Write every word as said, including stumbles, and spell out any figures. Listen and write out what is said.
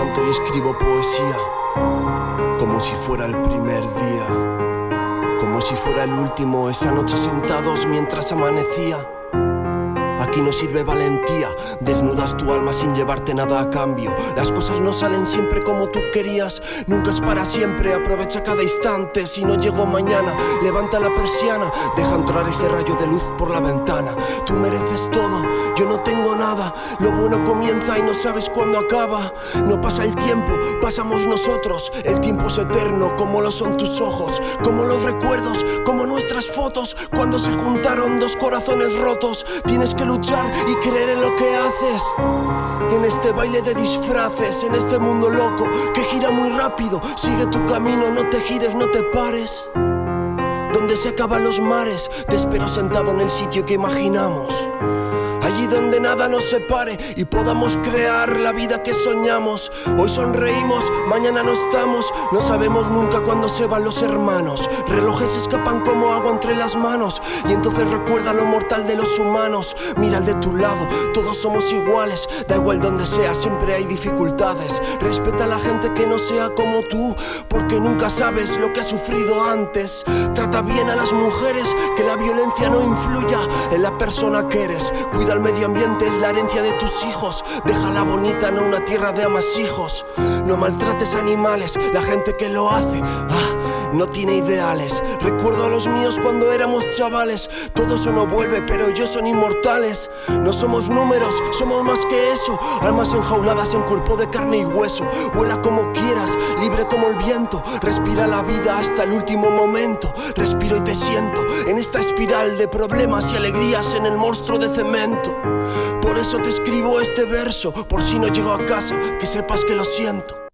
siento y escribo poesía, como si fuera el primer día, como si fuera el último, esta noche sentados mientras amanecía. Aquí no sirve valentía, desnudas tu alma sin llevarte nada a cambio. Las cosas no salen siempre como tú querías, nunca es para siempre, aprovecha cada instante. Si no llegó mañana, levanta la persiana, deja entrar ese rayo de luz por la ventana. Tú mereces todo, yo no tengo nada, lo bueno comienza y no sabes cuándo acaba. No pasa el tiempo, pasamos nosotros, el tiempo es eterno, como lo son tus ojos, como los recuerdos, como nuestras fotos, cuando se juntaron dos corazones rotos. Tienes que luchar y creer en lo que haces, en este baile de disfraces, en este mundo loco que gira muy rápido. Sigue tu camino, no te gires, no te pares. Donde se acaban los mares, te espero sentado en el sitio que imaginamos, allí donde nada nos separe y podamos crear la vida que soñamos. Hoy sonreímos, mañana no estamos, no sabemos nunca cuándo se van los hermanos. Relojes escapan como agua entre las manos y entonces recuerda lo mortal de los humanos. Mira al de tu lado, todos somos iguales, da igual donde sea, siempre hay dificultades. Respeta a la gente que no sea como tú, porque nunca sabes lo que has sufrido antes. Trata bien a las mujeres, que la violencia no influya en la persona que eres. Cuida el medio ambiente, es la herencia de tus hijos. Déjala bonita, no una tierra de amasijos. No maltrates animales, la gente que lo hace, ah, no tiene ideales. Recuerdo a los míos cuando éramos chavales. Todo eso no vuelve, pero ellos son inmortales. No somos números, somos más que eso. Almas enjauladas en cuerpo de carne y hueso. Vuela como quieras, libre como el viento. Respira la vida hasta el último momento. Respiro y te siento en esta espiral de problemas y alegrías en el monstruo de cemento. Por eso te escribo este verso, por si no llego a casa, que sepas que lo siento.